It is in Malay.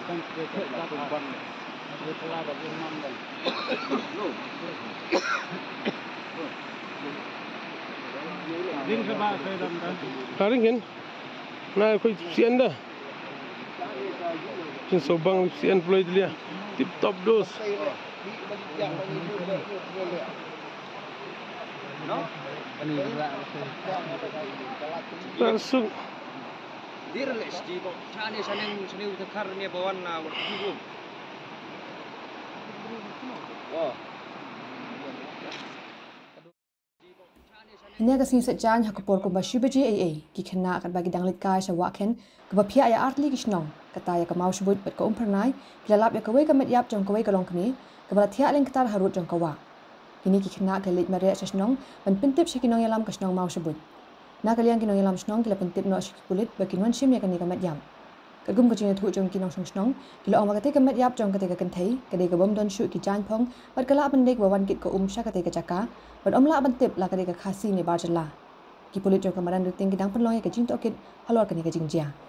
Haring kan? Nah, kau sian dah. Jin sobang sian pulai dia. Tip top dos. Langsung. Dir les di kok chane chane utakar ni bawan na hidup. Oh. Ini agak sing sejan hakapor ko bashi baji ai ki khynnah kat bagi danglit kai sa umkhen ke bapia ya artli kisnong kata ya kamau sebut bet ko umpernai kilalap ya kawei ka metiap jong kawei ka long kni ke balathia leng ketar harut jong kawa kini ki khynnah ka lit mare sesnong ban pentip sekinong yalam kasnong mau sebut na kalian kinong yalam snong kila pentip no sikulit bagi non sim ya kani ka metiap kagum ko jing thu jong kinong snong kila ong makate ka metiap jong kate ka kynthei kade ka bom don shu ki jain phong bat kala bandek bawan kit ko sha kate ka jaka bat omla bantip la kade ka khasi ni barjala ki polit jong kamaran ruting kidang penloy ka jing to kit halor kani ka jing jia